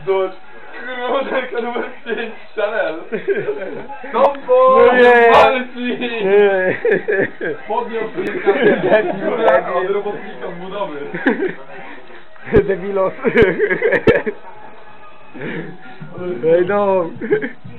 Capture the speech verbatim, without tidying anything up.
Zobacz. Kurwa, modelka numer pięć, Chanel. Kombo! No nie! Ale ci! Nie. Podniósł od robotnika z budowy. Debilos. Ej no.